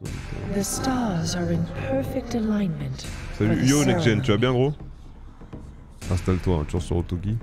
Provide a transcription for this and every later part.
The stars are in perfect alignment. Salut, yo NextGen, tu vas bien gros? Installe-toi, hein, toujours sur Autogi.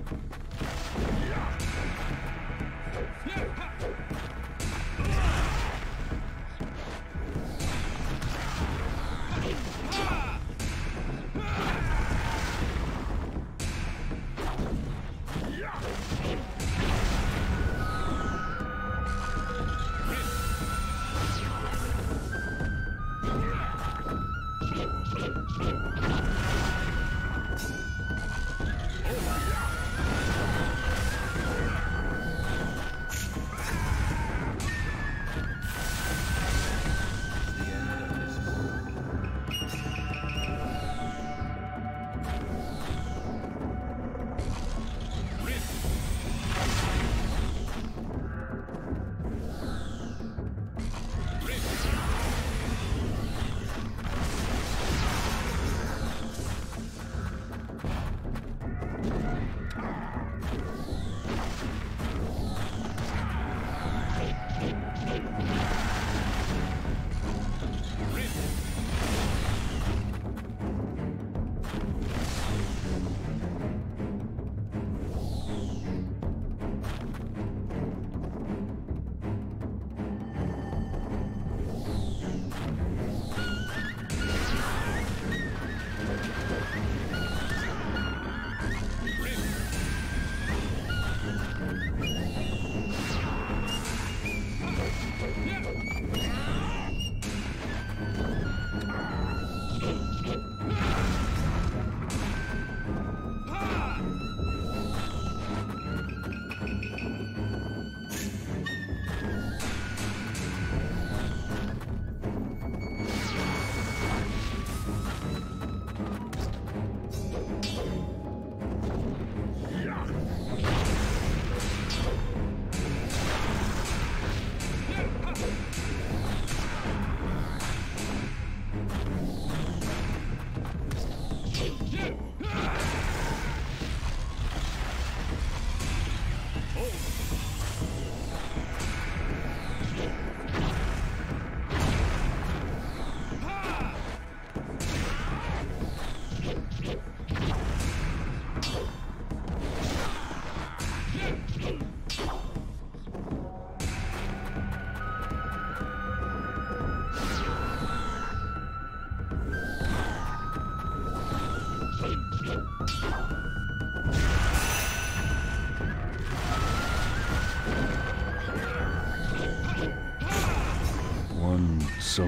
One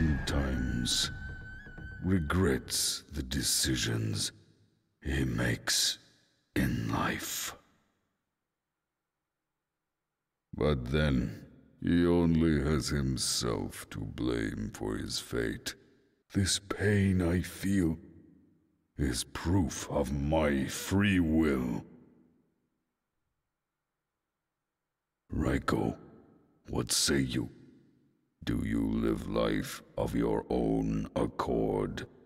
sometimes regrets the decisions he makes in life. But then, he only has himself to blame for his fate. This pain I feel is proof of my free will. Raiko, what say you? Do you live life of your own accord?